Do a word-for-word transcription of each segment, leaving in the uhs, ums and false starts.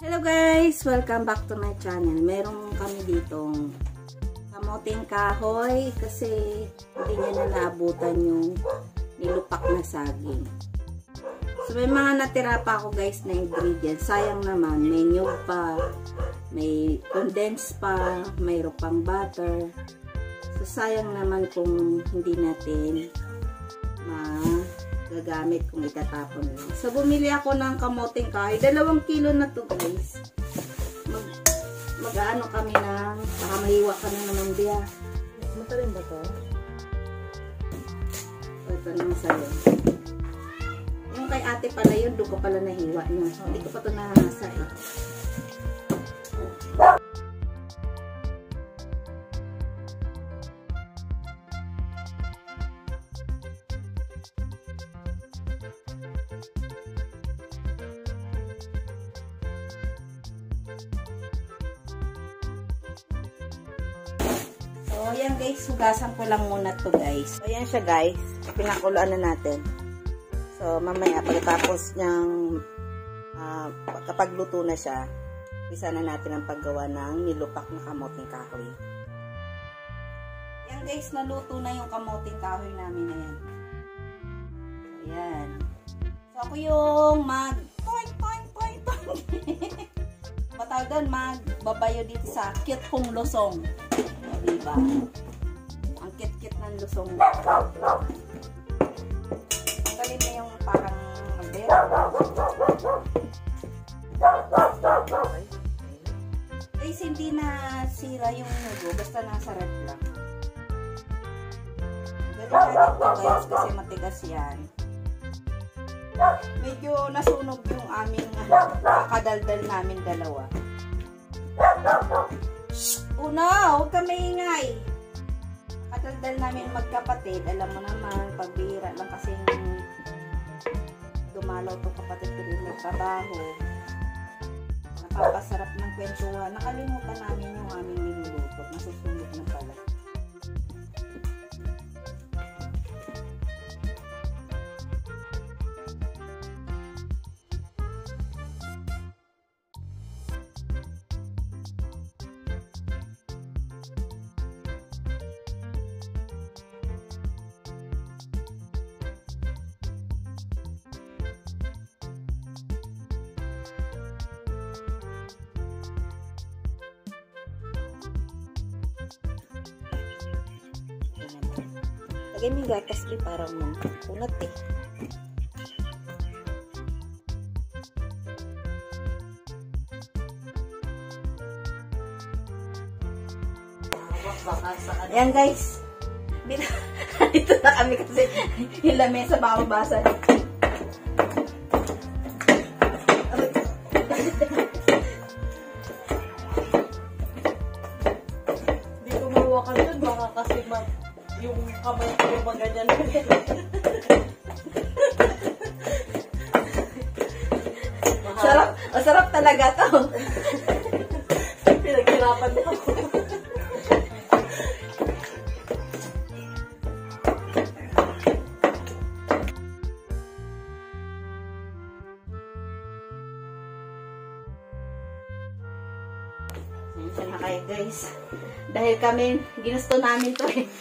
Hello guys! Welcome back to my channel. Meron kami ditong kamuting kahoy kasi hindi niya na naabutan yung nilupak na saging. So may mga natira pa ako guys na ingredients. Sayang naman, may nyug pa, may condensed pa, mayroon pang butter. So sayang naman kung hindi natin magagamit kung itatapon lang. So bumili ako ng kamuting kahoy. Dalawang kilo na to guys. Mag, mag-ano kami ng baka mahiwa ka na naman diya. Matalim ba to? So ito naman sa'yo. Yung kay ate pala yun, doon ko pala nahiwa niya. Oh. Hindi ko pa ito nahasa eh. So, ayan guys, hugasan ko lang muna to guys. So, ayan siya guys. Pinakuluan na natin. So, mamaya, pagkatapos niyang, uh, kapag luto na siya, isa na natin ang paggawa ng nilupak na kamuting kahoy. Ayan guys, naluto na yung kamuting kahoy namin na yan. So, ayan. So, ako yung mag, toing, toing, toing, toing. Patawag doon, magbabayo dito sa kit kong losong. Diba? Ang kit-kit ng lusong. Tanggalin na yung parang mader. Guys, hindi na sira yung nugo. Basta nasa rep lang. Galing natin ito guys kasi matigas yan. Medyo nasunog yung aming kakadaldal namin dalawa. Una, huwag ka maingay. Kataldal namin magkapatid. Alam mo naman, pagbihira lang kasi dumalaw itong kapatid ko din nagtrabaho. Nakapasarap ng kwentuhan. Nakalimutan namin yung aming niluluto. Nasusunod na pala. Lagay mo yung gatas di parang kunat eh. Ayan guys. Dito na kami kasi yung lamesa baka mabasa. Di tumawa ka dun, baka kasi mag yung kamay ko yung maganyan. Sarap, masarap talaga to. Pinaghirapan ko. Ayan na kayo guys. Dahil kami, ginusto namin to eh.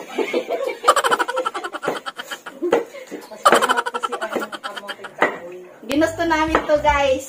Kasi ang kamuting kahoy. Ginusto namin to guys.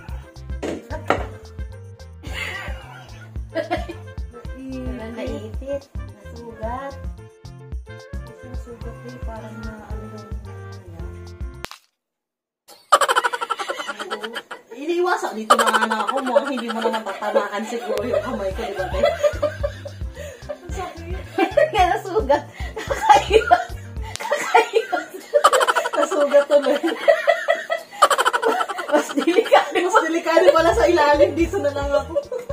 Naipit. Nasugat. Nasugat eh. Parang na ano yung... Iniiwasan. Dito na nga na ako mo. Hindi mo naman tatanakan siguro yung kamay ko. Diba, te? Ang sakit. Kaya nasugat. Kakaiwas. Kakaiwas. Nasugat tuloy. Mas delikado. Mas delikado pala sa ilalim. Dito na lang ako.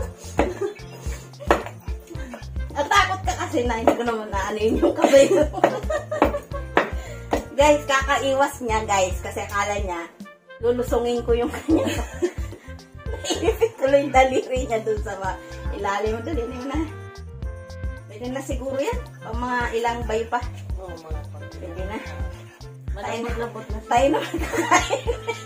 At takot ka kasi na hindi ko naman naanin yung kamay mo. Guys, kakaiwas niya guys. Kasi akala niya, lulusungin ko yung kanya. Naipit tuloy yung daliri niya dun sa ilalim mo. Dali na yun na. Pwede na siguro yan. Pang mga ilang bay pa. Oo, mga pag. Pwede na. Malambot-lambot na. Tayo naman kakain.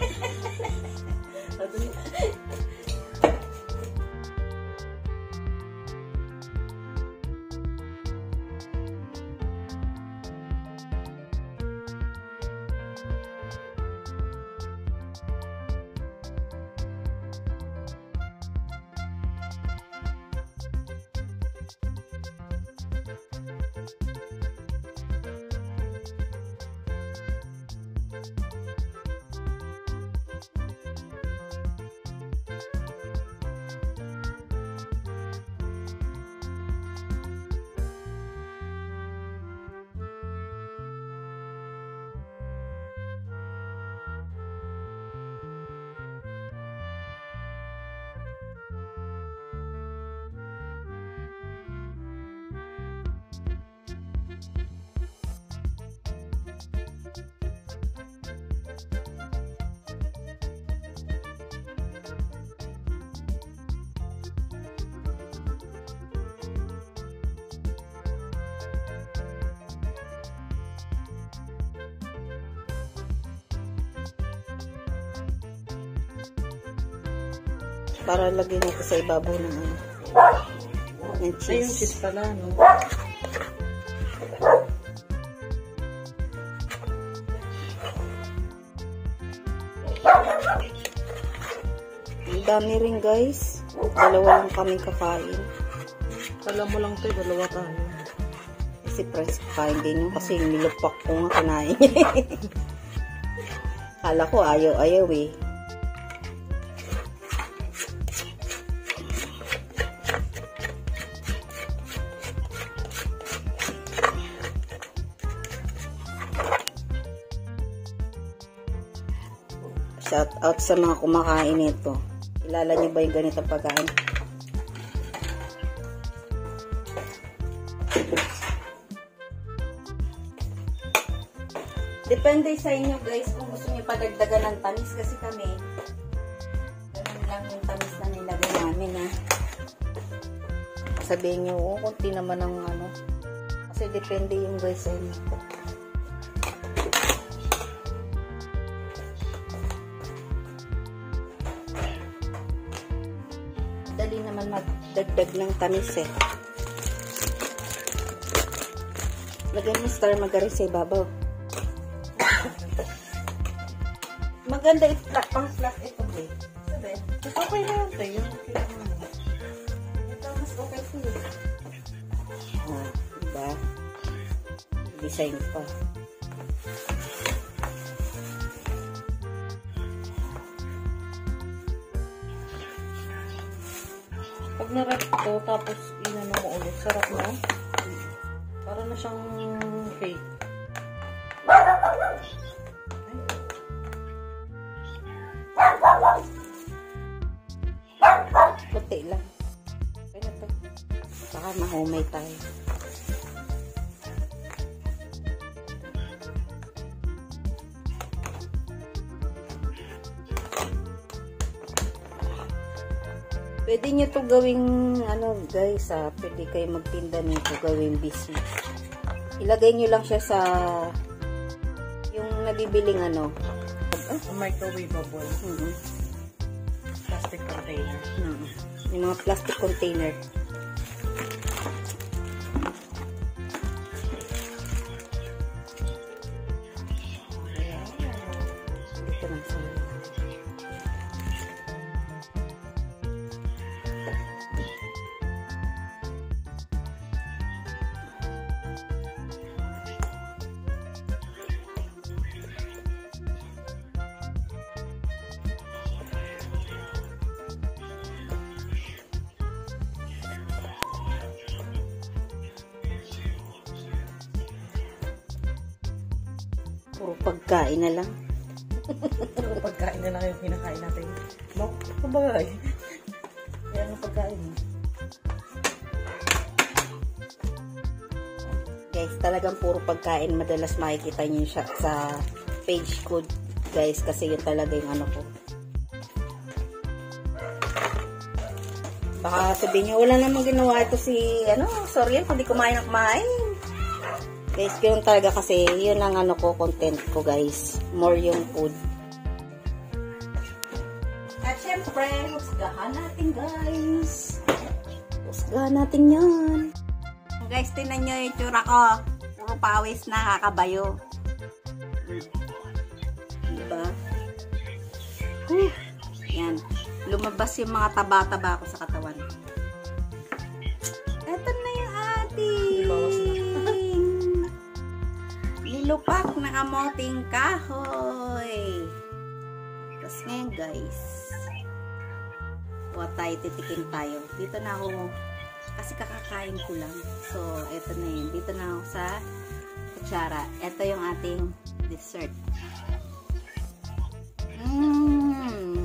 Para lagyan natin sa ibabaw ng ano. Ng cheese. Ay, yung cheese pala, no? Ang dami rin guys. Dalawa lang kami kakain. Kala mo lang tayo, dalawa tayo. Si Prince kakain din yun kasi nilupak ko nga kinain niya. Kala ko ayaw-ayaw eh. Shout out sa mga kumakain nito. Kilala niyo ba yung ganitong pagkain? Depende sa inyo guys kung gusto niyo padagdagan ng tamis kasi kami ganun lang yung tamis na nilagay namin ha. Sabihin niyo, oh, konti naman ang ano. Kasi depende yung guys sa inyo. Dali naman magdagdag ng tamis eh. Lagyan mo star margarine sa ibabaw. Maganda i-flat, pang flat ito eh. Sabi? Okay na yun tayo. Okay na yun. Ito mas okay sa'yo. Oh, diba? Design pa. Pag na-wrap ito, tapos inano mo ulit, sarap na. Para na siyang cake. Puti lang. Kaya na to. Baka mahumay tayo. Pwede nyo to gawing, ano guys, ah, pwede kayo magtinda nito, gawing business. Ilagay nyo lang siya sa, yung nabibiling ano, Uh, microwavable. mm-hmm. Plastic container. Mm-hmm. Yung mga plastic container. Dito lang sa Puro pagkain na lang. Puro pagkain na lang yung pinakain natin. No? Kumbaga eh. Yan ang pagkain. Guys, talagang puro pagkain. Madalas makikita niyo siya sa page ko, guys, kasi yun talaga yung ano ko. Baka sabihin niyo, wala namang ginawa ito si, ano, sorry yan, kung di kumain na kumain. Guys, yun talaga kasi, yun ang ano ko, content ko, guys. More yung food. At syempre, husgahan natin, guys. Husgahan natin yan. Guys, tinan nyo yung tsura ko. Puro pawis na, kakabayo. Diba? Whew. Yan. Lumabas yung mga taba-taba ko sa katawan. Eto na yung ating nilupak na kamoting kahoy. Tapos ngayon, guys, o tayo, titikin tayo. Dito na ako, kasi kakakain ko lang. So, eto na yun. Dito na ako sa kutsara. Eto yung ating dessert. Mmm.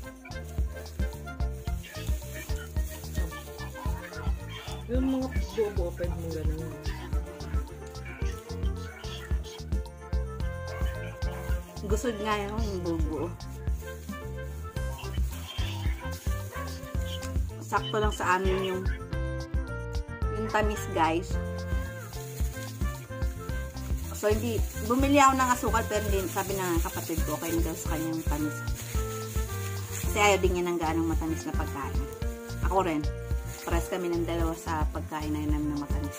Yung mga buo-buo, pwede mo ganun. Gusod nga yun, yung buo-buo. Sakto lang sa amin yung yung tamis, guys. So, hindi, bumili ako ng asukal, pero hindi, sabi na kapatid ko, okay na daw sa kanyang tamis. Kasi ayaw din niya ng gaanong matamis na pagkain. Ako rin. Pares kami ng dalawa sa pagkain na yun ng matamis.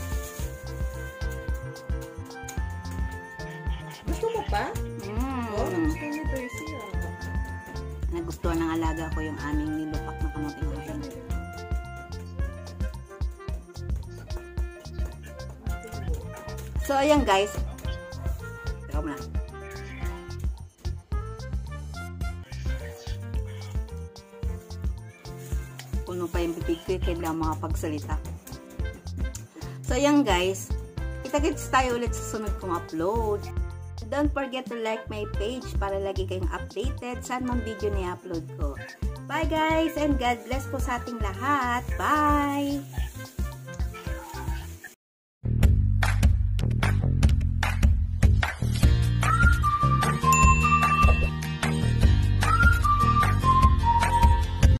Gusto mo pa? Mm. Oh, gusto niya Percy ah. Nagustuhan ng alaga ko yung aming nilupak na kamoting kahoy. So, ayan guys. Teka mo na. Puno pa yung bibig ko, kailangan makapagsalita. So, ayan guys. Kita-kits tayo ulit sa sunod kong upload. Don't forget to like my page para lagi kayong updated sa anong video na i-upload ko. Bye guys, and God bless po sa ating lahat. Bye!